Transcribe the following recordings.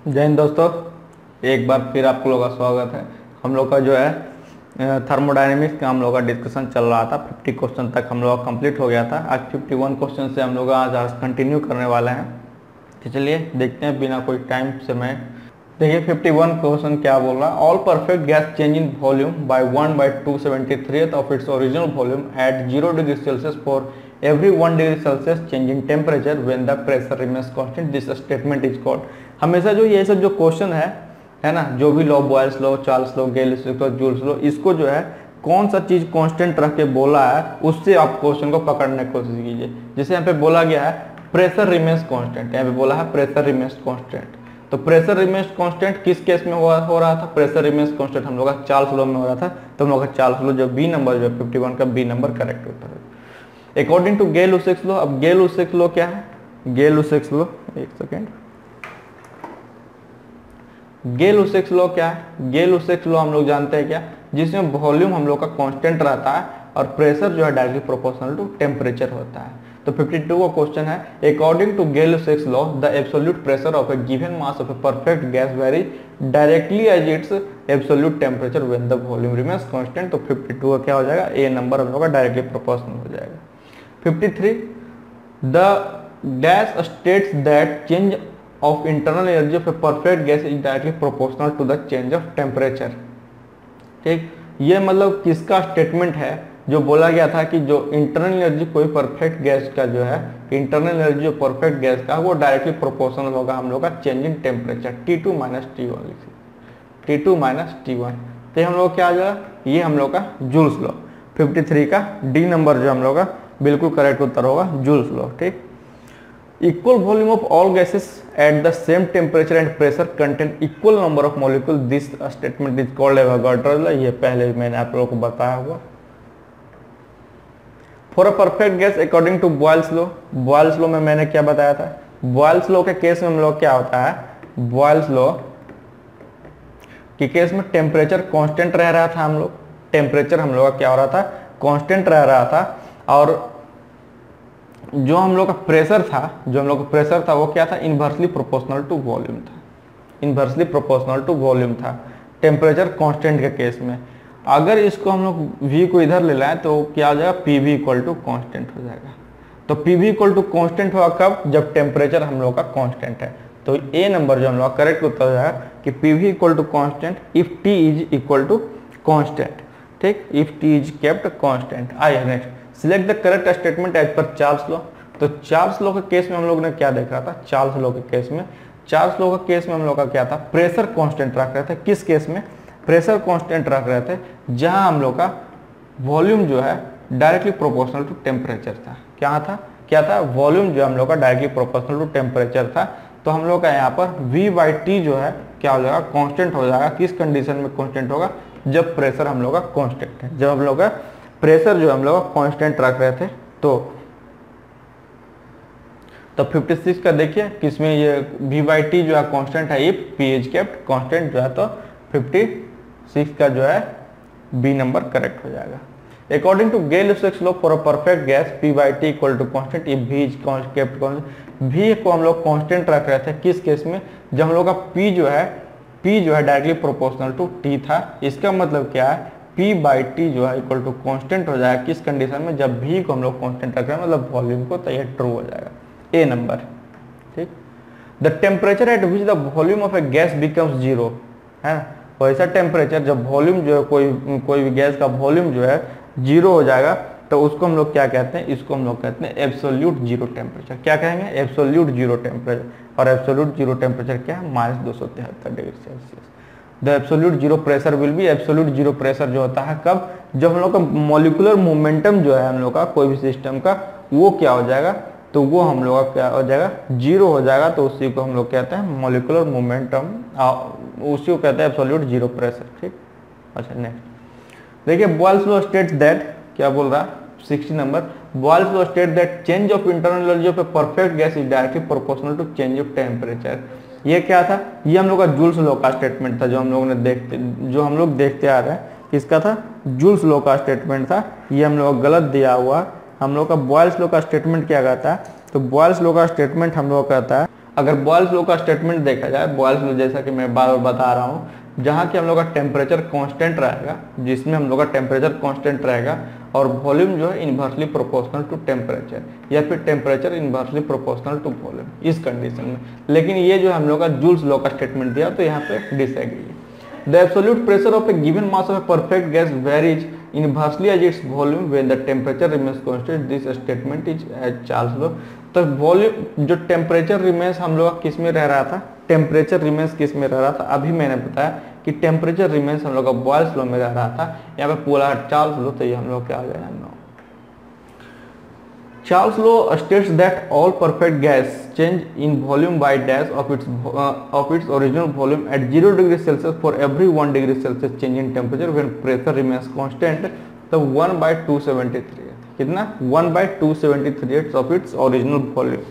जय हिंद दोस्तों, एक बार फिर आप लोगों का स्वागत है। हम लोग का जो है थर्मोडायनेमिक्स का हम लोग का डिस्कशन चल रहा था। 50 क्वेश्चन तक हम लोग का कंप्लीट हो गया था। आज 51 क्वेश्चन से हम लोग आज कंटिन्यू करने वाले हैं। तो चलिए देखते हैं बिना कोई टाइम समय। देखिए 51 क्वेश्चन क्या बोल रहा है। All perfect gas change in volume by 1/273 of its original volume at 0 degree Celsius for every 1 degree Celsius change in temperature when the pressure remains constant this statement is called. हमेशा जो ये सब जो question है ना, जो भी law, Boyle's law, Charles law, Gale's law, Joule's law, इसको जो है कौन सा चीज कांस्टेंट रख के बोला है उससे आप क्वेश्चन को पकड़ने की कोशिश कीजिए। जैसे यहाँ पे बोला गया है प्रेशर रिमेन्स कांस्टेंट, यहाँ पे बोला है प्रेशर रिमेन्स कांस्टेंट। तो प्रेशर रिमेन्स कांस्टेंट किस केस में हो रहा था? प्रेशर रिमेन्स कांस्टेंट हम लोग का चार्ल्स लॉ में हो रहा था। तो हम लोग का चार्ल्स लॉ जो बी नंबर जो 51 का बी नंबर करेक्ट होता है अकॉर्डिंग टू गेल-लुसाक लॉ। अब गेल-लुसाक लॉ क्या है? गेल-लुसाक लॉ, एक सेकेंड, गेल-लुसाक लॉ क्या है? गेल-लुसाक लॉ हम लोग जानते हैं क्या, जिसमें वॉल्यूम हम लोग का कांस्टेंट रहता है और प्रेशर जो है डायरेक्टली प्रोपोर्शनल टू टेम्परेचर होता है। तो 52 का क्वेश्चन है according to Gay-Lussac law the absolute pressure of a given mass of a perfect gas very directly as its absolute temperature when the volume remains constant. तो 52 का क्या हो जाएगा? ए नंबर हम लोग का डायरेक्टली प्रोपोर्शनल हो जाएगा। 53 the dash states that change of internal energy of a perfect gas is directly proportional to the change of temperature। ठीक, ये मतलब किसका स्टेटमेंट है? जो बोला गया था कि जो इंटरनल एनर्जी कोई परफेक्ट गैस का जो है, इंटरनल एनर्जी जो परफेक्ट गैस का वो डायरेक्टली प्रोपोर्शनल होगा हम लोग का change in temperature T2 minus T1 लिखिए, T2 माइनस T1। तो हम लोग क्या आ जाएगा? ये हम लोग का जूल्स लॉ। 53 का डी नंबर जो हम लोग का बिल्कुल करेक्ट उत्तर होगा जूल्स लॉ। ठीक, equal volume of all gases at the same temperature and pressure contain equal number of molecule this statement is called Avogadro law. ये पहले मैंने आप लोगों को बताया हुआ। For a perfect gas according to Boyle's law, Boyle's law में मैंने क्या बताया था? बॉयल्स लॉ के केस में हम लोग क्या होता है, बॉयल्स लॉ के केस में टेम्परेचर कांस्टेंट रह रहा था। हम लोग टेम्परेचर हम लोग का क्या हो रहा था? कांस्टेंट रह रहा था। और जो हम लोग का प्रेशर था, जो हम लोग का प्रेशर था वो क्या था? इनवर्सली प्रोपोर्शनल टू वॉल्यूम था, इनवर्सली प्रोपोर्शनल टू वॉल्यूम था टेम्परेचर कांस्टेंट के केस में। अगर इसको हम लोग v को इधर ले लाएं तो क्या हो जाएगा? PV इक्वल टू कॉन्स्टेंट हो जाएगा। तो PV इक्वल टू कॉन्स्टेंट होगा कब? जब टेम्परेचर हम लोग का कॉन्स्टेंट है। तो ए नंबर जो हम लोग का करेक्ट उत्तर हो जाएगा कि PV equal to constant if T is equal to constant. ठीक, if T is kept constant. आइए next, select the correct statement as पर चार्ल्स लॉ। तो चार्ल्स लॉ के केस में हम लोग ने क्या देखा था? चार्ल्स लॉ के केस में, चार्ल्स लॉ के केस में हम लोग का क्या था? प्रेशर कांस्टेंट रख रहे थे। किस केस में? प्रेशर कांस्टेंट रख रहे थे जहां हम लोग का वॉल्यूम जो है डायरेक्टली प्रोपोर्शनल टू टेम्परेचर था। क्या था? क्या था? वॉल्यूम जो हम लोग का डायरेक्टली प्रोपोर्शनल टू टेम्परेचर था। तो हम लोग का यहाँ पर V/T जो है क्या हो जाएगा? कांस्टेंट हो जाएगा। किस कंडीशन में कांस्टेंट होगा? जब प्रेशर हम लोग का कांस्टेंट है, जब हम लोग का प्रेशर जो हम लोग कांस्टेंट रख रहे थे। तो 56 का देखिए किसमें ये V/T जो है कांस्टेंट है, ये P इज केप्ट कांस्टेंट जो है। तो 56 का जो है बी नंबर करेक्ट हो जाएगा। According to Gay-Lussac law for a perfect gas P/T equal to constant if V is kept constant. V को हम लोग कांस्टेंट रख रहे थे किस केस में? जब हम लोग का P जो है डायरेक्टली प्रोपोर्शनल टू T था। इसका मतलब क्या है? P/T जो है इक्वल टू कांस्टेंट हो जाएगा किस कंडीशन में? जब V को हम लोग कांस्टेंट रख रहे हैं, मतलब वॉल्यूम को। तो ये ट्रू हो जाएगा, ए नंबर। ठीक, the temperature at which the volume of a gas becomes zero, है ना? वैसा टेम्परेचर जब वॉल्यूम जो है कोई भी गैस का वॉल्यूम जो है जीरो हो जाएगा तो उसको हम लोग क्या कहते हैं? इसको हम लोग कहते हैं एब्सोल्यूट जीरो टेम्परेचर। क्या कहेंगे? Absolute zero temperature. और एब्सोल्यूट जीरो टेम्परेचर क्या है? -273 degree Celsius. The absolute zero pressure will be, absolute zero pressure जो होता है कब? जब हम लोग का मॉलिक्यूलर मोमेंटम जो है हम लोग का कोई भी सिस्टम का वो क्या हो जाएगा? तो वो हम लोग का क्या हो जाएगा? जीरो हो जाएगा। तो उसी को हम लोग कहते हैं मॉलिक्यूलर मोमेंटम, उसी को कहते हैं एब्सोल्यूट जीरो प्रेशर। ठीक, अच्छा नेक्स्ट देखिए, बॉयल्स लॉ स्टेट्स दैट, क्या बोल रहा है? 60 number, Boyle's law state that change of internal energy of a perfect gas is directly proportional to change of temperature. ये क्या था? ये हम लोग का जूल्स लॉ का स्टेटमेंट था, जो हम लोग देखते आ रहे हैं। किसका था? जूल्स लॉ का स्टेटमेंट था। ये हम लोग गलत दिया हुआ। हम लोग का बॉयल्स लॉ का स्टेटमेंट क्या कहता है? तो बॉयल्स लॉ का स्टेटमेंट हम लोग कहता है अगर बॉयल्स लॉ का स्टेटमेंट देखा जाए, बॉयल्स लॉ जैसा कि मैं बार बार बता रहा हूँ, जहाँ कि हम लोग का टेम्परेचर कांस्टेंट रहेगा, जिसमें हम लोग का टेम्परेचर कांस्टेंट रहेगा और वॉल्यूम जो है इन्वर्सली प्रोपोर्शनल टू टेम्परेचर, या फिर temperature inversely proportional to volume, इस कंडीशन में। लेकिन ये जो हम लोग का जूल्स लॉ का स्टेटमेंट दिया तो यहाँ पे डिसएग्री है। The absolute pressure of a given mass of a perfect gas varies inversely as its volume when the temperature remains constant, this statement is as Charles law. तो volume जो temperature remains हम लोग का किस में रह रहा था, टेम्परेचर रिमेन्स किस में रह रहा था, अभी मैंने बताया कि टेम्परेचर रिमेन्स हम लोग का बॉयल्स लॉ में रह रहा था, यहाँ पे पूरा चार्ल्स लॉ, तो ये हम लोग क्या आ जाएगा, no. Charles law states that all perfect gas change in volume by dash of its original volume at 0 degree Celsius for every 1 degree Celsius change in temperature when pressure remains constant, तो 1/273 कितना 1/273 of its original volume।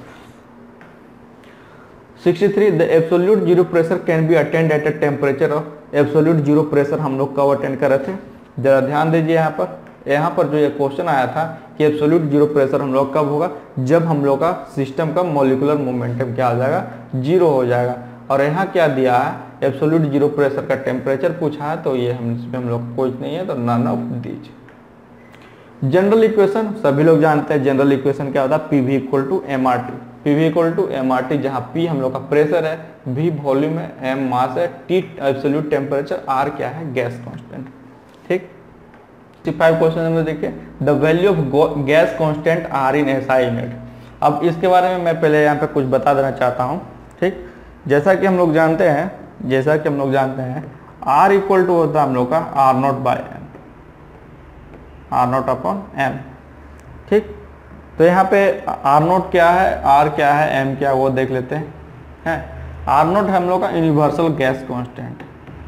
63 the absolute zero pressure can be attained at a temperature of absolute zero pressure हम लोग कब attend कर रहे थे, जरा ध्यान दीजिए यहाँ पर जो ये क्वेश्चन आया था कि एब्सोल्यूट जीरो प्रेशर हम लोग कब होगा, जब हम लोग का सिस्टम का मॉलिक्यूलर मोमेंटम क्या आ जाएगा, जीरो हो जाएगा। और यहाँ क्या दिया है, एब्सोल्यूट जीरो प्रेशर का टेम्परेचर पूछा है, तो ये हम लोग कुछ नहीं है, तो none of these. General equation सभी लोग जानते हैं, जनरल इक्वेशन क्या होता है, PV equal to M R T, PV equal to M R T, जहाँ पी हम लोग का प्रेशर है, वी वॉल्यूम है, एम मास है, टी एब्सोल्यूट टेम्परेचर, आर क्या है, गैस कॉन्स्टेंट। ठीक, 65 क्वेश्चन में देखिए, the value of gas constant R in SI unit. अब इसके बारे में मैं पहले यहाँ पे कुछ बता देना चाहता हूँ। ठीक, जैसा कि हम लोग जानते हैं आर इक्वल टू होता है हम लोग का R not by M, R not upon M. ठीक, तो यहाँ पे आर नॉट क्या है, आर क्या है, एम क्या है, वो देख लेते हैं। आर नॉट हम लोग का universal gas constant,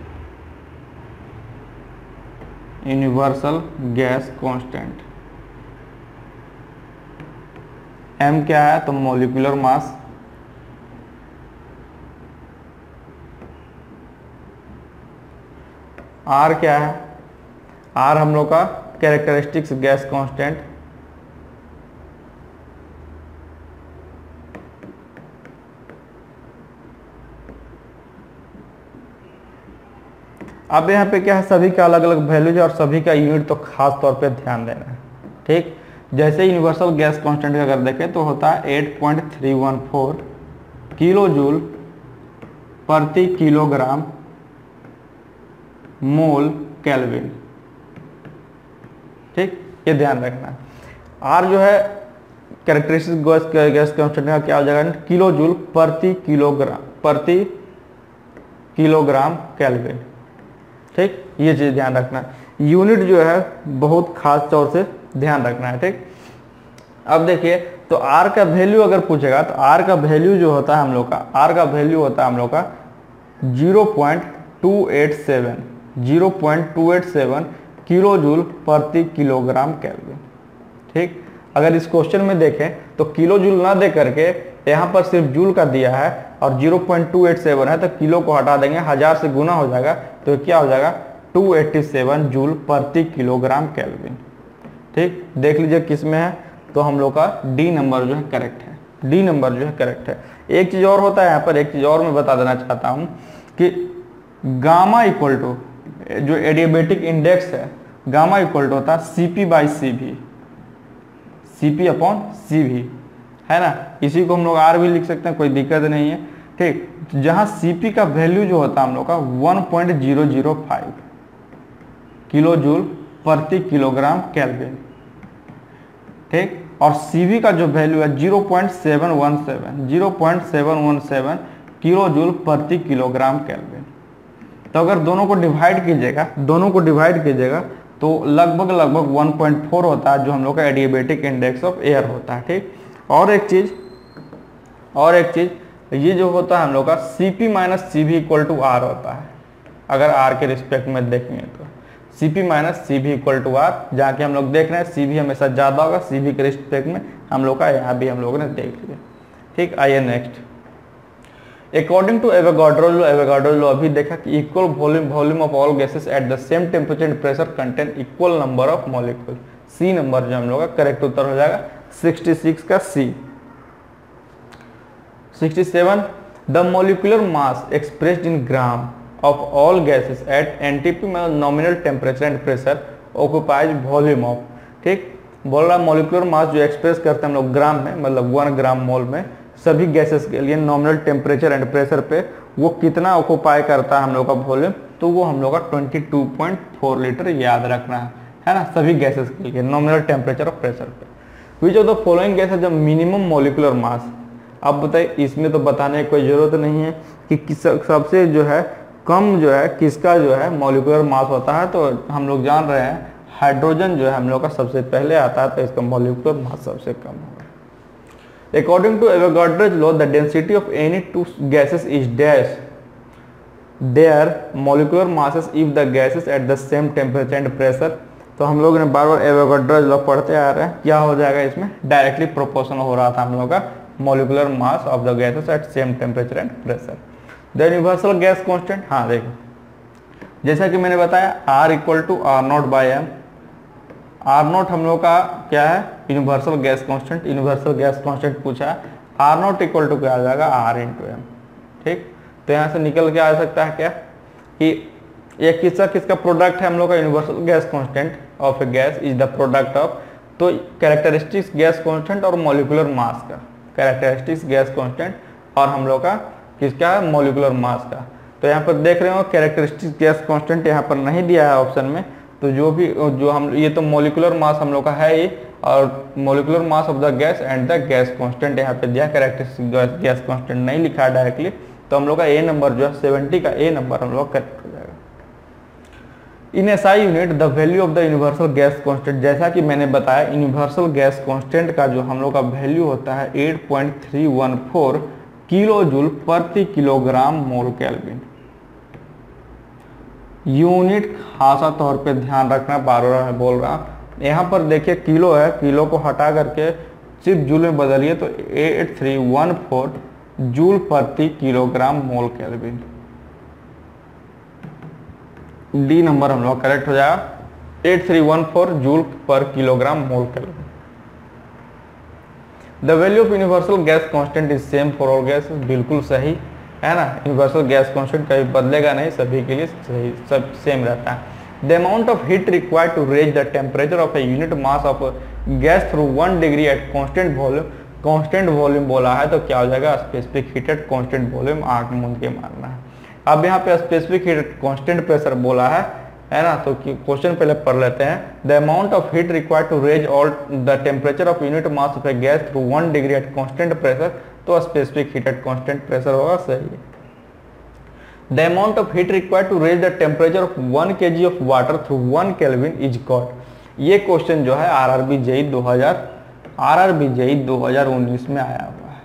universal gas constant. M क्या है, तो मॉलिक्यूलर मास। आर क्या है, आर हम लोग का कैरेक्टरिस्टिक्स गैस कांस्टेंट। अब यहाँ पे क्या है, सभी का अलग अलग वैल्यूज और सभी का यूनिट तो खास तौर पे ध्यान देना है। ठीक, जैसे यूनिवर्सल गैस कांस्टेंट अगर देखें तो होता है 8.314 किलो जूल प्रति किलोग्राम मोल केल्विन। ठीक, ये ध्यान रखना है। आर जो है कैरेक्टरिस्टिक गैस कांस्टेंट का क्या हो जाएगा, किलो जूल प्रति किलोग्राम केल्विन। ठीक, ये चीज ध्यान रखना, यूनिट जो है बहुत खास तौर से ध्यान रखना है। ठीक, अब देखिए, तो आर का वैल्यू अगर पूछेगा तो आर का वैल्यू जो होता है हम लोग का, आर का वैल्यू होता है हम लोग का 0.287 किलो जूल प्रति किलोग्राम केल्विन। ठीक, अगर इस क्वेश्चन में देखें तो किलो जूल ना दे करके यहाँ पर सिर्फ जूल का दिया है और 0.287 है, तो किलो को हटा देंगे, 1000 से गुना हो जाएगा, तो क्या हो जाएगा 287 जूल प्रति किलोग्राम केल्विन। ठीक, देख लीजिए किस में है, तो हम लोग का डी नंबर जो है करेक्ट है, डी नंबर जो है करेक्ट है। एक चीज और होता है यहाँ पर, एक चीज और मैं बता देना चाहता हूँ कि गामा इक्वल टू जो एडियाबेटिक इंडेक्स है, गामा इक्वल टू होता है CP by CV, CP upon CV, है ना। इसी को हम लोग आर भी लिख सकते हैं, कोई दिक्कत नहीं है। ठीक, जहां सीपी का वैल्यू जो होता है हम लोग का 1.005 किलो जूल प्रति किलोग्राम केल्विन। ठीक, और सीवी का जो वैल्यू है 0.717 किलो जूल प्रति किलोग्राम केल्विन। तो अगर दोनों को डिवाइड कीजिएगा तो लगभग 1.4 होता है, जो हम लोग का एडियाबेटिक इंडेक्स ऑफ एयर होता है। ठीक, और एक चीज ये जो होता है हम लोग का Cp minus CV equal to R होता है। अगर आर के रिस्पेक्ट में देखेंगे तो Cp minus CV equal to R, जहाँ कि हम लोग देख रहे हैं CV हमेशा ज़्यादा होगा, CV के रिस्पेक्ट में हम लोग का यहाँ भी हम लोगों ने देख लिया। ठीक, आइए next. According to Avogadro law अभी देखा कि equal volume of all gases at the same temperature and pressure contain equal number of molecule. C number जो हम लोग का करेक्ट उत्तर हो जाएगा 66 का C. 67 the molecular mass expressed in gram of all gases at NTP में nominal temperature and pressure occupies volume of, ठीक, बोल रहा मॉलिकुलर मास जो एक्सप्रेस करते हैं हम लोग ग्राम में, मतलब 1 ग्राम मोल में सभी गैसेस के लिए नॉमिनल टेम्परेचर एंड प्रेशर पे वो कितना ऑक्यूपाई करता है हम लोग का वॉल्यूम, तो वो हम लोग का 22.4 लीटर याद रखना है ना, सभी गैसेस के लिए नॉमिनल टेम्परेचर और प्रेशर पे। Which of the following gas है जब मिनिमम मॉलिकुलर मास, अब बताइए इसमें तो बताने की कोई जरूरत नहीं है कि सबसे जो है कम जो है किसका जो है मॉलिकुलर मास होता है, तो हम लोग जान रहे हैं हाइड्रोजन जो है हम लोग का सबसे पहले आता है, तो इसका मॉलिकुलर मास सबसे कम होगा। According to Avogadro's law the density of any two gases is dash their molecular masses if the gases at the same temperature and pressure, तो हम लोग ने बार बार एवोगाड्रोज लॉ पढ़ते आ रहे हैं, क्या हो जाएगा इसमें डायरेक्टली प्रोपोर्शनल हो रहा था हम लोग का molecular mass of the gases at same temperature and pressure. The universal gas constant, हाँ देखो जैसा कि मैंने बताया R equal to R0/m, R0 हम लोग का क्या है universal gas constant, universal gas constant पूछा है, R0 इक्वल टू क्या आ जाएगा R/m, ठीक, तो यहाँ से निकल के आ सकता है क्या कि ये किसका प्रोडक्ट है हम लोग का universal gas constant of a gas is the product of, तो कैरेक्टरिस्टिक्स गैस कांस्टेंट और मॉलिकुलर मास का, कैरेक्टरिस्टिक्स गैस कांस्टेंट और हम लोग का किसका मॉलिकुलर मास का, तो यहाँ पर देख रहे हो कैरेक्टरिस्टिक्स गैस कांस्टेंट यहाँ पर नहीं दिया है ऑप्शन में, तो जो हम ये तो मॉलिकुलर मास हम लोग का है ही, और molecular mass of the gas and the gas constant यहाँ पे दिया, कैरेक्टरिस्टिक गैस कांस्टेंट नहीं लिखा है डायरेक्टली, तो हम लोग का ए नंबर जो है 70 का ए नंबर हम लोग करेक्ट हो जाएगा। In SI unit the value of the universal gas constant, जैसा कि मैंने बताया यूनिवर्सल गैस कांस्टेंट का जो हम लोग का वैल्यू होता है 8.314 किलो जूल प्रति किलोग्राम मोल केल्विन। यूनिट खासा तौर पे ध्यान रखना, बार बार मैं बोल रहा हूँ, यहाँ पर देखिए किलो है, किलो को हटा करके सिर्फ जूल में बदलिए तो 8314 जूल प्रति kilogram mole kelvin, D number हम लोग करेक्ट हो जाएगा 8314 joule per kilogram mole kelvin. The value of universal gas constant is same for all gas, बिल्कुल सही है ना, यूनिवर्सल गैस कांस्टेंट कभी बदलेगा नहीं, सभी के लिए सही सब सेम रहता है। The amount of heat required to raise the temperature of a unit mass of gas through 1 degree at constant volume, constant volume बोला है तो क्या हो जाएगा specific heat at constant volume, आंख मूंद के मारना है। अब यहाँ पे specific heat at constant pressure बोला है ना, तो क्वेश्चन पहले पढ़ लेते हैं। The amount of heat required to raise all the temperature of unit mass of a gas through 1 degree at constant pressure, तो specific heat at constant pressure होगा, सही है। The amount of heat required to raise the temperature of 1 kg of water through 1 kelvin is got, ये question जो है RRB JE 2019 में आया हुआ है,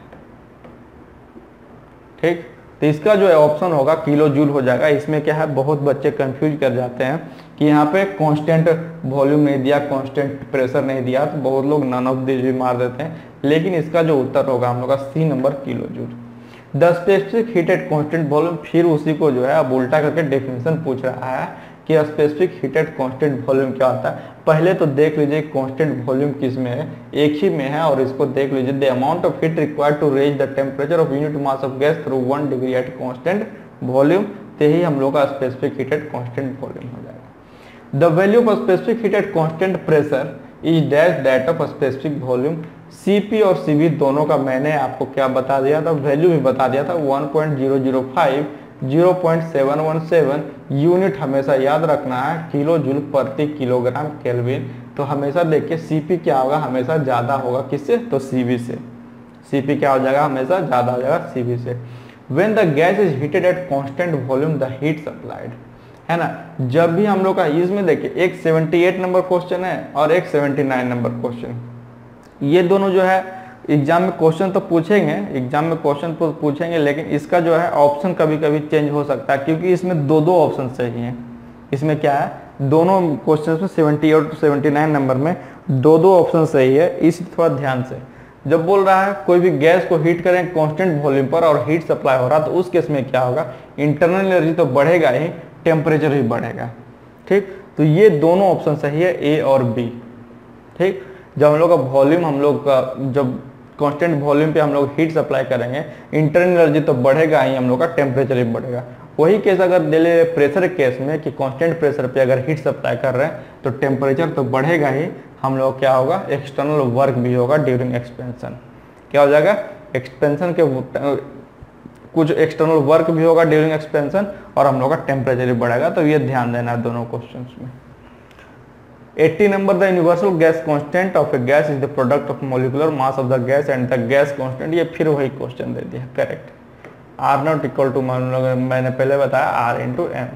ठीक, तो इसका जो है ऑप्शन होगा किलो जूल हो जाएगा। इसमें क्या है बहुत बच्चे कंफ्यूज कर जाते हैं कि यहाँ पे कांस्टेंट वॉल्यूम नहीं दिया, कांस्टेंट प्रेशर नहीं दिया, तो बहुत लोग नन ऑफ दिस भी मार देते हैं, लेकिन इसका जो उत्तर होगा हम लोग का C number kilo joule. The specific heat at constant volume, फिर उसी को जो है अब उल्टा करके डेफिनेशन पूछ रहा है कि specific heat at constant volume क्या होता है। पहले तो देख लीजिए कांस्टेंट वॉल्यूम किस में है, एक ही में है, और इसको देख लीजिए the amount of heat required to raise the temperature of unit mass of gas through 1 degree at constant volume, तो ही हम लोग का specific heat at constant volume हो जाएगा। The value of specific heat at constant pressure is dash that of specific volume, CP और CV दोनों का मैंने आपको क्या बता दिया था, वैल्यू भी बता दिया था 1.005 0.717 यूनिट हमेशा याद रखना है किलो जूल प्रति किलोग्राम केल्विन, तो हमेशा देखिए सीपी क्या होगा, हमेशा ज्यादा होगा किससे, तो सीवी से, सीपी क्या हो जाएगा हमेशा ज्यादा हो जाएगा सीवी से। When the gas is heated at constant volume the heat supplied, है ना, जब भी हम लोग का इसमें देखिए एक 78 नंबर क्वेश्चन है और एक 79 नंबर क्वेश्चन, ये दोनों जो है एग्जाम में क्वेश्चन तो पूछेंगे, एग्जाम में क्वेश्चन तो पूछेंगे, लेकिन इसका जो है ऑप्शन कभी कभी चेंज हो सकता है, क्योंकि इसमें दो ऑप्शन सही हैं। इसमें क्या है दोनों क्वेश्चन में 70 और 79 नंबर में दो ऑप्शन सही है, इस थोड़ा ध्यान से। जब बोल रहा है कोई भी गैस को हीट करें कांस्टेंट वॉल्यूम पर और हीट सप्लाई हो रहा, तो उस केस में क्या होगा, इंटरनल एनर्जी तो बढ़ेगा ही, टेम्परेचर भी बढ़ेगा, ठीक, तो ये दोनों ऑप्शन सही है, ए और बी, ठीक। जब हम लोग का वॉल्यूम हम लोग का जब कांस्टेंट वॉल्यूम पे हम लोग हीट सप्लाई करेंगे, इंटरनल एनर्जी तो बढ़ेगा ही, हम लोग का टेम्परेचर भी बढ़ेगा। वही केस अगर ले ले प्रेशर केस में कि कांस्टेंट प्रेशर पे अगर हीट सप्लाई कर रहे हैं तो टेम्परेचर तो बढ़ेगा ही, हम लोग क्या होगा, एक्सटर्नल वर्क भी होगा ड्यूरिंग एक्सपेंशन। क्या हो जाएगा, एक्सपेंशन के कुछ एक्सटर्नल वर्क भी होगा ड्यूरिंग एक्सपेंशन और हम लोग का टेम्परेचर भी बढ़ेगा। तो ये ध्यान देना है दोनों क्वेश्चंस में। 80 नंबर, the universal gas constant of a gas is the product of molecular mass of the gas and the gas constant. ये फिर वही क्वेश्चन दे दिया, correct. R not equal to, मैंने पहले बताया, R into M.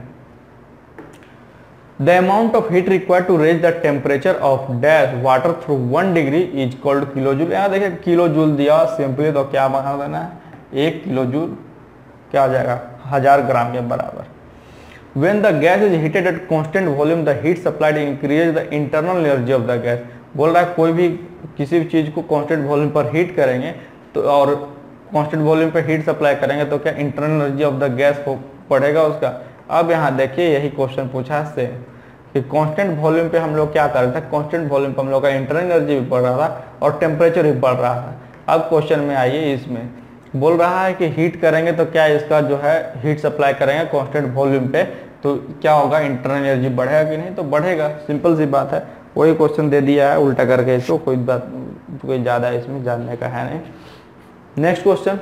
The amount of heat required to raise the temperature of dash water through 1 degree is called kilo joule. यहाँ देखिए किलो जूल दिया सिंपली, तो क्या बना देना है, 1 किलो जूल क्या हो जाएगा, 1000 ग्राम के बराबर। When the gas is heated at constant volume, the heat supplied increases the internal energy of the gas। बोल रहा है कोई भी किसी भी चीज को कांस्टेंट वॉल्यूम पर हीट करेंगे तो और कांस्टेंट वॉल्यूम पर हीट सप्लाई करेंगे तो क्या internal energy of the gas बढ़ेगा उसका। अब यहाँ देखिए यही क्वेश्चन पूछा से कि कांस्टेंट वॉल्यूम पे हम लोग क्या कर रहे थे, कांस्टेंट वॉल्यूम पे हम लोग का इंटरनल एनर्जी भी बढ़ रहा था और टेम्परेचर भी बढ़ रहा था। अब क्वेश्चन में आइए, इसमें बोल रहा है कि हीट करेंगे तो क्या इसका जो है हीट सप्लाई करेंगे कांस्टेंट वॉल्यूम पे तो क्या होगा, इंटरनल एनर्जी बढ़ेगा कि नहीं, तो बढ़ेगा, सिंपल सी बात है। वही क्वेश्चन दे दिया है उल्टा करके, इसको कोई बात, कोई ज्यादा इसमें जानने का है नहीं। नेक्स्ट क्वेश्चन,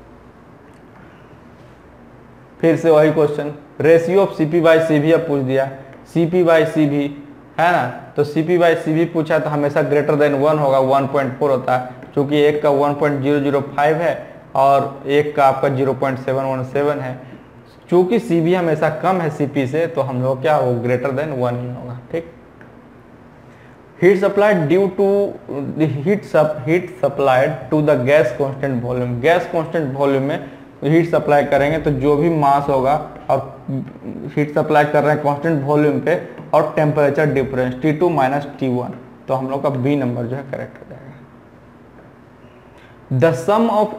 फिर से वही question, ratio of CP by CV अब पूछ दिया। सीपी बाई सीवी है ना, तो सीपी बाई सीवी पूछा तो हमेशा ग्रेटर देन 1 होगा, 1.4 होता है, क्योंकि एक का 1.005 है और एक का आपका 0.717 है। चूंकि सीवी हमेशा कम है सीपी से तो हम लोग क्या हो, ग्रेटर देन 1 ही होगा, ठीक। Heat supplied due to heat supplied to the gas constant volume. Gas constant volume में हीट सप्लाई करेंगे तो जो भी मास होगा और हीट सप्लाई कर रहे हैं कांस्टेंट वॉल्यूम पे और temperature difference T2 minus T1, तो हम लोग का बी नंबर जो है करेक्ट हो जाएगा। The sum of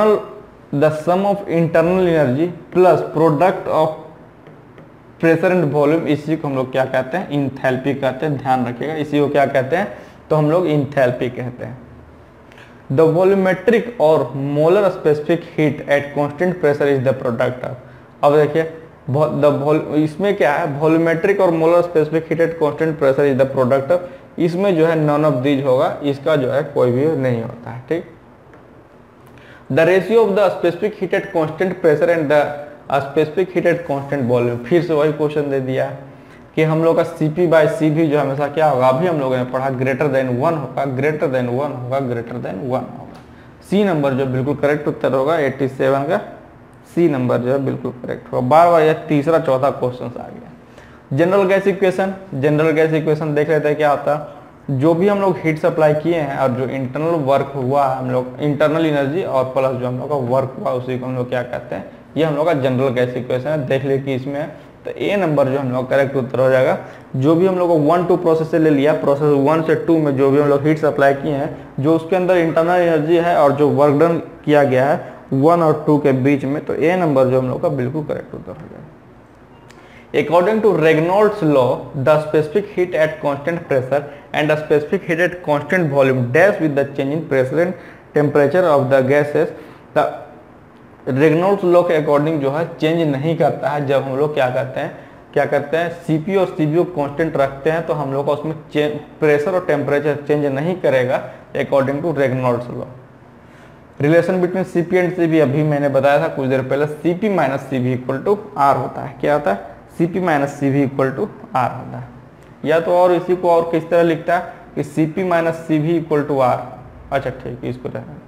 internal energy plus product of pressure and volume, इसी को हम लोग क्या कहते हैं, इंथैल्पी कहते हैं। ध्यान रखिएगा, इसी को क्या कहते हैं, तो हम लोग इंथैल्पी कहते हैं। द वॉल्यूमेट्रिक और molar specific heat at constant pressure is the product of. अब देखिए इसमें क्या है, वॉल्यूमेट्रिक और molar specific heat at constant pressure is the product of, इसमें जो है नन ऑफ दीज होगा, इसका जो है कोई भी नहीं होता है, ठीक। The ratio of the specific heat at constant pressure and the specific heat at constant volume, फिर से वही क्वेश्चन दे दिया कि हम लोग का सीपी बाई सीवी जो हमेशा क्या होगा, अभी हम लोगों ने पढ़ा ग्रेटर देन 1 होगा, ग्रेटर देन 1 होगा, ग्रेटर देन 1 होगा। सी नंबर जो बिल्कुल करेक्ट उत्तर होगा 87 का सी नंबर जो है बिल्कुल करेक्ट होगा। बार बार यह तीसरा चौथा क्वेश्चन आ गया। General gas equation, general gas equation देख लेते हैं क्या होता है। जो भी हम लोग हीट सप्लाई किए हैं और जो इंटरनल वर्क हुआ है, हम लोग इंटरनल एनर्जी और प्लस जो हम लोग का वर्क हुआ, उसी को हम लोग क्या कहते हैं, ये हम लोग का जनरल गैस इक्वेशन है। देख ले कि इसमें तो ए नंबर जो हम लोग करेक्ट उत्तर हो जाएगा। जो भी हम लोग को 1-2 प्रोसेस से ले लिया, प्रोसेस 1 से 2 में जो भी हम लोग हीट सप्लाई किए हैं, जो उसके अंदर इंटरनल एनर्जी है और जो वर्क डन किया गया है 1 और 2 के बीच में, तो ए नंबर जो हम लोग का बिल्कुल करेक्ट उत्तर हो जाएगा। According to Regnolds law, the specific heat at constant pressure and the specific heat at constant volume dash with the change in pressure and temperature of the gases, the Regnolds law के according जो है change नहीं करता है। जब हम लोग क्या करते हैं सीपी और सीबी को कांस्टेंट रखते हैं तो हम लोग का उसमें प्रेशर और टेम्परेचर चेंज नहीं करेगा according to Regnault's law. Relation between CP and CB अभी मैंने बताया था कुछ देर पहले, CP minus CB equal to R होता है। क्या होता है, CP minus CB equal to R होता है। या तो और इसी को और किस तरह लिखता है कि CP minus CB equal to R. अच्छा ठीक है, इसको रहना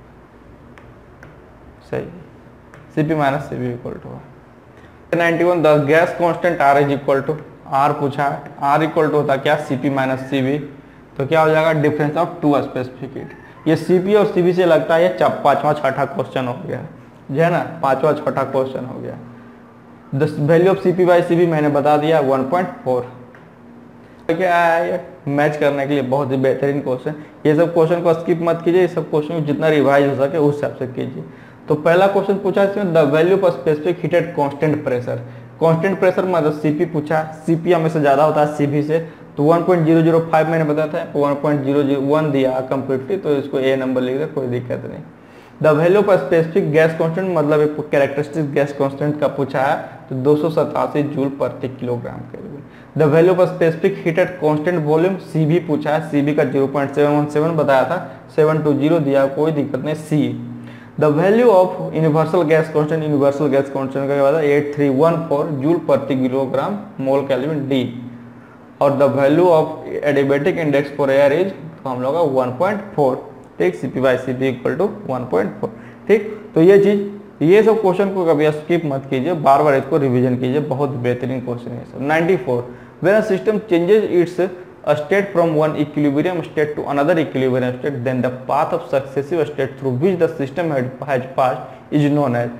सही, CP minus CB equal to R. 91 the gas constant R is equal to R पूछा है, आर इक्वल टू होता है क्या, सीपी माइनस सीबी, तो क्या हो जाएगा डिफरेंस ऑफ 2 स्पेसिफिक हीट। ये सीपी और सीबी से लगता है ये 5वां 6ठा क्वेश्चन हो गया जो है ना, 5वां 6ठा क्वेश्चन हो गया। The value of CP by CB मैंने बता दिया 1.4। क्या है ये मैच करने के लिए बहुत ही बेहतरीन क्वेश्चन। ये सब क्वेश्चन को स्किप मत कीजिए, ये सब क्वेश्चन को जितना रिवाइज हो सके उस हिसाब से कीजिए। तो पहला क्वेश्चन पूछा इसमें the value of specific heat at constant pressure. Constant pressure मतलब सीपी पूछा, सीपी हमेशा ज्यादा होता है सीबी से, तो 1.005 मैंने बताया था, 1.001 दिया कम्प्लीटली, तो इसको ए नंबर लिख दे, कोई दिक्कत नहीं। The value of specific gas constant, मतलब एक कैरेक्टरिस्टिक गैस कांस्टेंट का पूछा है, तो 287 जूल प्रति kilogram kelvin. The value of specific heat at constant volume, CB पूछा है, सीबी का 0.717 बताया था, 720 दिया, कोई दिक्कत नहीं। C the value of universal gas constant, universal gas constant का क्या बताया, 8314 जूल प्रति किलोग्राम मोल केल्विन। डी और the value of adiabatic index for air is, तो हम लोग का 1.4, ठीक, CP/CP इक्वल टू 1.4, ठीक। तो ये चीज, ये सब क्वेश्चन को कभी स्किप मत कीजिए, बार बार इसको रिवीजन कीजिए, बहुत बेहतरीन क्वेश्चन है सब। 94 when a system changes its state from one equilibrium state to another equilibrium state, then the path of successive state through which the system has passed is known as.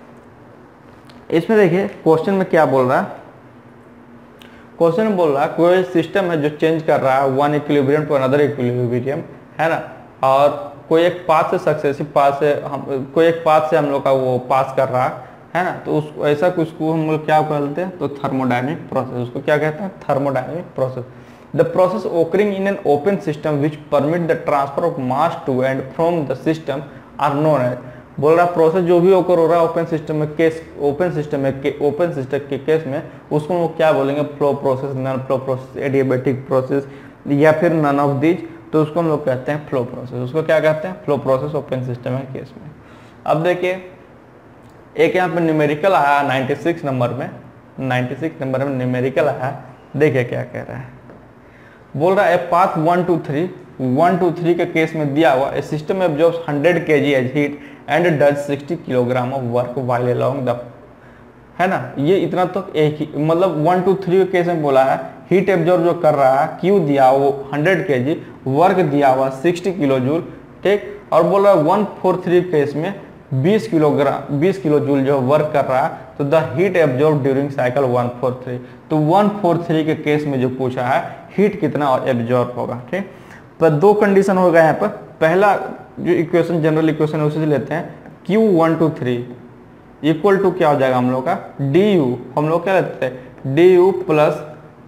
इसमें देखिए question में क्या बोल रहा है, question में बोल रहा है कोई सिस्टम है जो चेंज कर रहा है one equilibrium to another equilibrium, है ना, और कोई एक पाथ से सक्सेसिव पाथ से कोई एक पाथ से हम लोग का वो पास कर रहा है ना, तो उसको ऐसा कुछ को हम लोग क्या कहते हैं, तो थर्मोडायनेमिक प्रोसेस, उसको क्या कहते हैं, thermodynamic process. The process occurring in an open system which permit the transfer of mass to and from the system are known as. बोल रहा प्रोसेस जो भी ओकर हो रहा है ओपन सिस्टम में केस, ओपन सिस्टम के केस में, उसको वो क्या बोलेंगे, flow process, non flow process, adiabatic process, या फिर नन ऑफ दीज, तो उसको हम लोग कहते हैं फ्लो प्रोसेस। उसको क्या कहते हैं, फ्लो प्रोसेस ओपन सिस्टम के केस में। अब देखिए एक यहाँ पे न्यूमेरिकल आया 96 नंबर में, 96 नंबर में न्यूमेरिकल आया, देखिए क्या कह रहा है, बोल रहा है पाथ 1 to 3 के केस में दिया हुआ system absorbs 100 kg as heat and does 60 kilogram of work while along the, है ना, ये इतना तो एक ही, मतलब 1 to 3 के केस में बोला है हीट एब्जॉर्ब जो कर रहा है, क्यू दिया वो 100 kg, वर्क दिया हुआ 60 किलो जूल, ठीक, और बोल रहा है 143 केस में 20 किलो जूल जो वर्क कर रहा है, तो the heat absorb during cycle 143, तो 143 के केस में जो पूछा है हीट कितना और एब्जॉर्ब होगा, ठीक। पर दो कंडीशन होगा यहाँ पर, पहला जो इक्वेशन जनरल इक्वेशन है उसे से लेते हैं, Q1 to 3 इक्वल टू क्या हो जाएगा हम लोग का, du, हम लोग क्या लेते हैं du प्लस,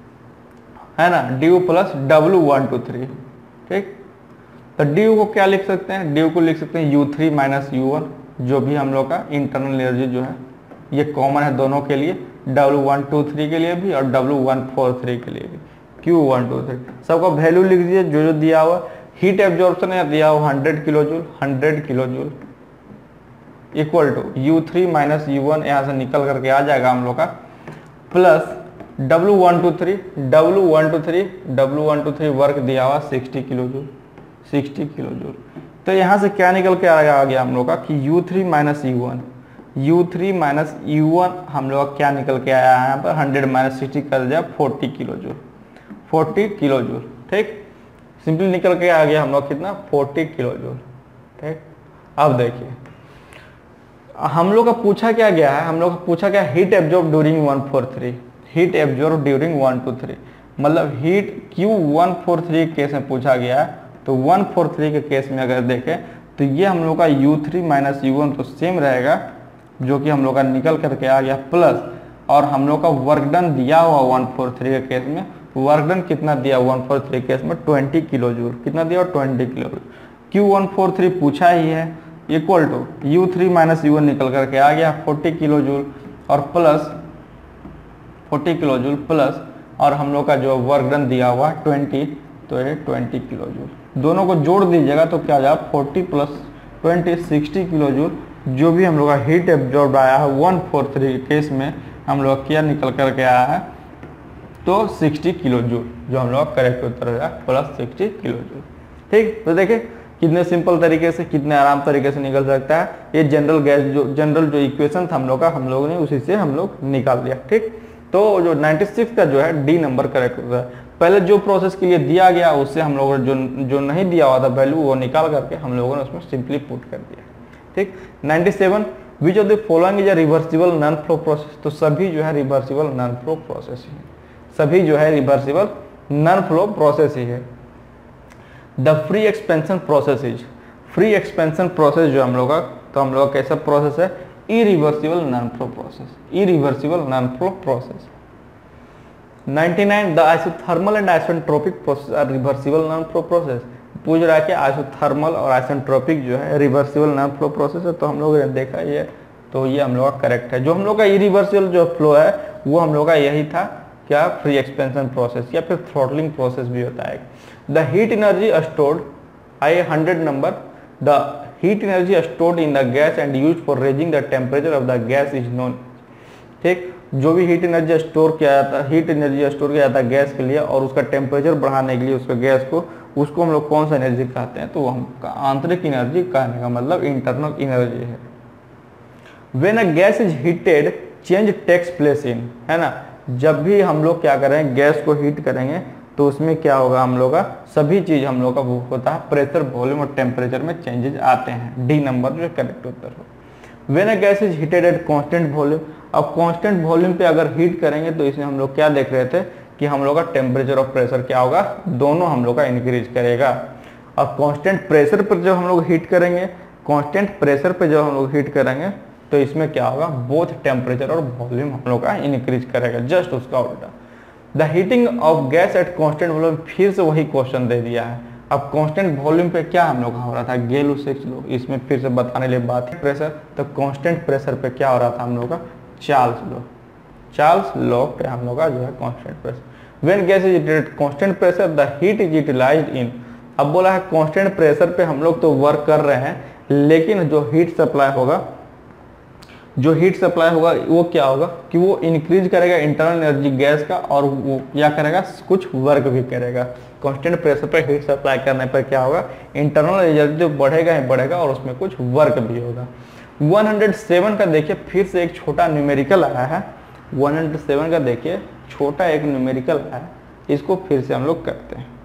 है ना, du प्लस W1 to 3, ठीक। तो du को क्या लिख सकते हैं, du को लिख सकते हैं U3 माइनस U1, जो भी हम लोग का इंटरनल एनर्जी जो है ये कॉमन है दोनों के लिए, W123 के लिए भी और W143 के लिए भी, Q1 to 3 सबका वैल्यू लिख दीजिए जो दिया हुआ। हीट एब्जॉर्प्शन है दिया हुआ 100 kilo joule equal to U3 minus U1, यहाँ से निकल करके आ जाएगा हम लोग का, प्लस W123 वर्क दिया हुआ 60 किलो जूल। तो यहाँ से क्या निकल के आ गया हम लोग का कि U3 माइनस U1 हम लोग का क्या निकल के आया है यहाँ पर, 100 माइनस 60 कर दिया 40 किलो जूल, ठीक, सिंपली निकल के आ गया हम लोग कितना, 40 किलो जूल, ठीक। अब देखिए हम लोग का पूछा क्या गया है, हम लोग का पूछा क्या, heat absorb during 143, heat absorb during 1 to 3, मतलब हीट Q143 केस में पूछा गया है, तो 143 के केस में अगर देखें तो ये हम लोग का U3 माइनस U1 तो सेम रहेगा, जो कि हम लोग का निकल करके आ गया, प्लस और हम लोग का वर्क डन दिया हुआ 143 के केस में, वर्क डन कितना दिया 143 केस में 20 किलो जूल, कितना दिया 20 किलो जूल। Q143 पूछा ही है, equal to U3 minus U1 निकल करके आ गया 40 किलो जूल और प्लस 40 किलो जूल प्लस और हम लोग का जो वर्क डन दिया हुआ 20, तो ये 20 किलो जूल, दोनों को जोड़ दीजिएगा तो क्या जाएगा 40 प्लस 20 60 किलो जूल, जो भी हम लोग का हीट एब्जॉर्ब आया है 143 केस में हम लोग क्या निकल करके आया है, तो 60 किलो जूल, जो हम लोग करेक्ट उत्तर है प्लस 60 किलो जूल, ठीक। तो देखिए कितने सिंपल तरीके से, कितने आराम तरीके से निकल सकता है, ये जनरल गैस जो इक्वेशन था हम लोग का, हम लोगों ने उसी से हम लोग निकाल दिया, ठीक। तो जो 96 का जो है डी नंबर करेक्ट होता है। पहले जो प्रोसेस के लिए दिया गया उससे हम लोगों ने जो नहीं दिया हुआ था वैल्यू वो निकाल करके हम लोगों ने उसमें सिंपली पुट कर दिया, ठीक। 97 which of the following is a reversible non flow process, तो सभी जो है रिवर्सिबल नॉन फ्लो प्रोसेस ही है, सभी जो है रिवर्सिबल नॉन फ्लो प्रोसेस ही है। The free expansion process is, free expansion process जो हम लोग का, तो हम लोग कैसा प्रोसेस है, irreversible non flow process, irreversible non flow process. 99 the isothermal and isentropic process are reversible non flow process. पूछ रहा है कि आइसोथर्मल और आइसेंट्रोपिक जो है रिवर्सिबल नॉन फ्लो प्रोसेस है, तो हम लोग ने देखा ये, तो ये हम लोग का करेक्ट है। जो हम लोग का इरिवर्सिबल जो फ्लो है वो हम लोग का यही था, क्या, फ्री एक्सपेंशन प्रोसेस या फिर थ्रॉटलिंग प्रोसेस भी होता है। द हीट एनर्जी स्टोर्ड, आई 100 number, the heat energy stored in the gas and used for raising the temperature of the gas is known. ठीक, जो भी हीट एनर्जी स्टोर किया जाता है, हीट एनर्जी स्टोर किया जाता है गैस के लिए और उसका टेम्परेचर बढ़ाने के लिए उसका गैस को, उसको हम लोग कौन सा एनर्जी कहते हैं, तो वो हम आंतरिक एनर्जी कहने का मतलब इंटरनल एनर्जी है। When a gas is heated change takes place in, है ना, जब भी हम लोग क्या करेंगे गैस को हीट करेंगे तो उसमें क्या होगा, हम लोग का सभी चीज हम लोग का वो होता है, प्रेशर, वॉल्यूम और टेम्परेचर में चेंजेस आते हैं। डी नंबर जो करेक्ट उत्तर हो। When a gas is heated at constant volume, अब कांस्टेंट वॉल्यूम पे अगर हीट करेंगे तो इसमें हम लोग क्या देख रहे थे कि हम लोग का टेम्परेचर और प्रेशर क्या होगा, दोनों हम लोग का इंक्रीज करेगा। और कांस्टेंट प्रेशर पर जब हम लोग हीट करेंगे, कांस्टेंट प्रेशर पे जब हम लोग हीट करेंगे तो इसमें क्या होगा, बोथ टेम्परेचर और वॉल्यूम हम लोग का इंक्रीज करेगा, जस्ट उसका उल्टा। The heating of gas at constant volume, फिर से वही क्वेश्चन दे दिया है। अब कांस्टेंट वॉल्यूम पे क्या हम लोग का हो रहा था, गेलो-6 लॉ, इसमें फिर से बताने लिए बात है। प्रेशर, तो कांस्टेंट प्रेशर पे क्या हो रहा था हम लोग का, चार्ल्स लॉ पे हम लोग का जो है constant pressure. When gas is at constant pressure the heat is utilized in, अब बोला है कांस्टेंट प्रेशर पे हम लोग तो वर्क कर रहे हैं, लेकिन जो हीट सप्लाई होगा, वो क्या होगा कि वो इंक्रीज करेगा इंटरनल एनर्जी गैस का, और वो क्या करेगा, कुछ वर्क भी करेगा। कांस्टेंट प्रेशर पर हीट सप्लाई करने पर क्या होगा, इंटरनल एनर्जी जो बढ़ेगा ही बढ़ेगा और उसमें कुछ वर्क भी होगा। 107 का देखिए फिर से एक छोटा न्यूमेरिकल आया है। 107 का देखिए छोटा एक न्यूमेरिकल आया है, इसको फिर से हम लोग करते हैं।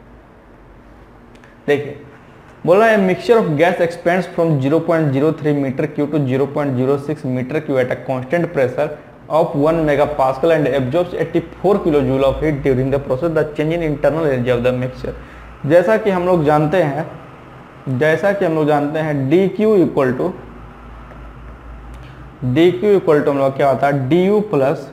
देखिए बोला है mixture of gas expands from 0.03 meter cube to 0.06 meter cube at a constant pressure of 1 megapascal and absorbs 84 kilo joule of heat during the process, the change in internal energy of the mixture. जैसा कि हम लोग जानते हैं dq equal to हम लोग क्या होता है, du प्लस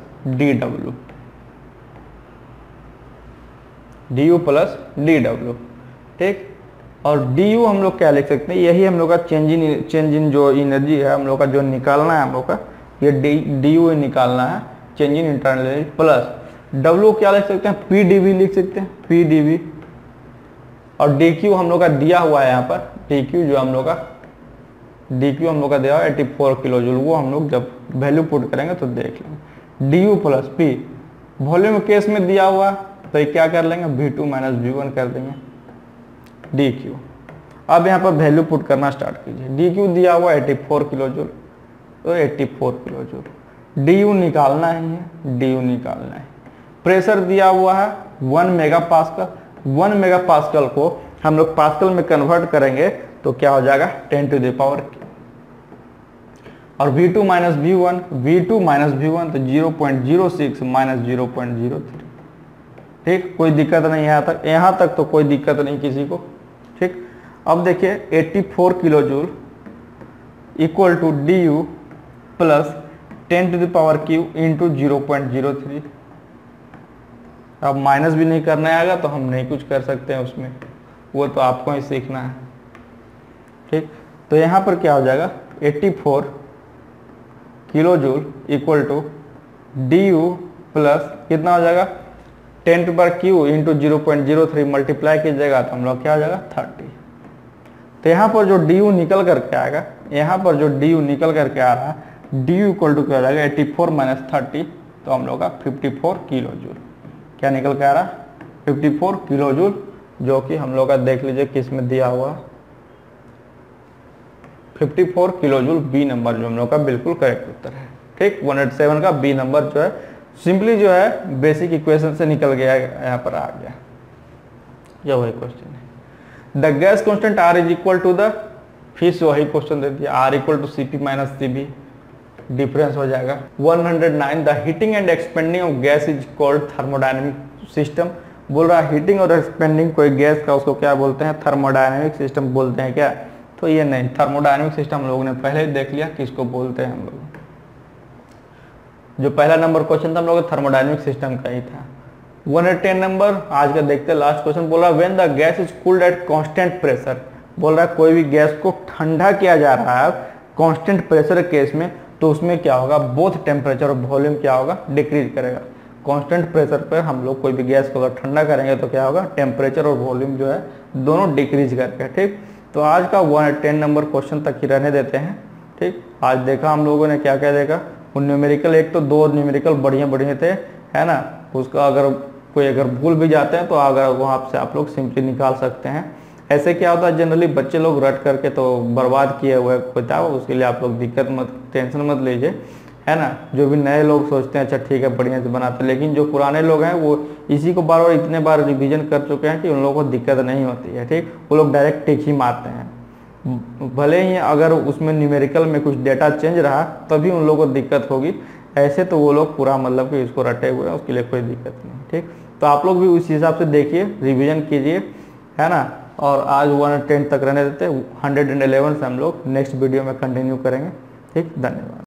dw, ठीक। और du हम लोग क्या लिख सकते हैं, यही हम लोग का चेंज इन जो एनर्जी है हम लोग का जो निकालना है, हम लोग का ये du निकालना है, change in internal energy, plus w क्या लिख सकते हैं, pdv लिख सकते हैं, pdv। और dq हम लोग का दिया हुआ है यहाँ पर, dq हम लोग का दिया हुआ है 84 किलो जूल, वो हम लोग जब वैल्यू पुट करेंगे तो देख लेंगे। du plus p volume case में दिया हुआ तो ये क्या कर लेंगे, v2 माइनस v1 कर देंगे dq। अब यहाँ पर वैल्यू पुट करना स्टार्ट कीजिए। dq दिया हुआ 84 किलो जूल, तो 84 किलो जूल, du निकालना है, प्रेशर दिया हुआ है 1 मेगापास्कल, 1 मेगापास्कल को हम लोग पास्कल में कन्वर्ट करेंगे तो क्या हो जाएगा 10 टू द पावर, और v2 माइनस v1 तो 0.06 माइनस 0.03, ठीक, कोई दिक्कत नहीं है यहाँ तक तो कोई दिक्कत नहीं किसी को, ठीक। अब देखिए 84 kilo joule equal to du plus 10 to the power q into 0.03। अब माइनस भी नहीं करना आएगा तो हम नहीं कुछ कर सकते हैं उसमें, वो तो आपको ही सीखना है, ठीक। तो यहाँ पर क्या हो जाएगा 84 kilo joule equal to du plus कितना हो जाएगा 10 to power q into 0.03 multiply कीजिएगा तो हम लोग क्या हो जाएगा 30। तो यहाँ पर जो du निकल करके आएगा, आ रहा है du इक्वल टू क्या हो जाएगा 84 माइनस 30, तो हम लोग का 54 किलो जूल क्या निकल के आ रहा है 54 किलो जूल, जो कि हम लोग का देख लीजिए किस में दिया हुआ 54 किलो जूल, बी नंबर जो हम लोग का बिल्कुल करेक्ट उत्तर है, ठीक। 107 का बी नंबर जो है सिंपली जो है बेसिक इक्वेशन से निकल गया, यहाँ पर आ गया, यह वही क्वेश्चन है। The gas constant R is equal to the, फिर से वही क्वेश्चन दे दिया, R equal to Cp minus Cv, difference हो जाएगा। 109 the heating and expanding of gas is called thermodynamic system, बोल रहा है हीटिंग और एक्सपेंडिंग कोई गैस का उसको क्या बोलते हैं, थर्मोडायनेमिक सिस्टम बोलते हैं क्या, तो ये नहीं, थर्मोडायनेमिक सिस्टम हम लोगों ने पहले ही देख लिया किसको बोलते हैं हम लोग। जो पहला नंबर क्वेश्चन था हम लोग थर्मोडायनेमिक सिस्टम का ही था, 110 नंबर आज का देखते हैं लास्ट क्वेश्चन। बोल रहा है when the gas is cooled at constant pressure. बोल रहा है कोई भी गैस को ठंडा किया जा रहा है कांस्टेंट प्रेशर केस में, तो उसमें क्या होगा, बोथ टेम्परेचर और वॉल्यूम क्या होगा, डिक्रीज करेगा। कांस्टेंट प्रेशर पर हम लोग कोई भी गैस को अगर ठंडा करेंगे तो क्या होगा, टेम्परेचर और वॉल्यूम जो है दोनों डिक्रीज करेगा। ठीक, तो आज का 110 नंबर क्वेश्चन तक ही रहने देते हैं। ठीक, आज देखा हम लोगों ने क्या क्या देखा, वो न्यूमेरिकल, एक तो 2 न्यूमेरिकल बढ़िया बढ़िया थे, है ना। उसका अगर कोई अगर भूल भी जाते हैं तो अगर वहाँ से आप लोग सिंपली निकाल सकते हैं। ऐसे क्या होता है जनरली बच्चे लोग रट करके तो बर्बाद किए हुए होता है, उसके लिए आप लोग दिक्कत मत, टेंशन मत लीजिए, है ना। जो भी नए लोग सोचते हैं अच्छा ठीक है बढ़िया से बनाते हैं, लेकिन जो पुराने लोग हैं वो इसी को बार बार इतने बार रिवीजन कर चुके हैं कि उन लोगों को दिक्कत नहीं होती है। ठीक, वो लोग डायरेक्ट टिक ही मारते हैं, भले ही अगर उसमें न्यूमेरिकल में कुछ डेटा चेंज रहा तभी उन लोगों को दिक्कत होगी, ऐसे तो वो लोग पूरा मतलब कि इसको रटे हुए हैं, उसके लिए कोई दिक्कत नहीं। ठीक, तो आप लोग भी उस हिसाब से देखिए, रिवीजन कीजिए, है ना। और आज 110 तक रहने देते, 111 से हम लोग नेक्स्ट वीडियो में कंटिन्यू करेंगे। ठीक, धन्यवाद।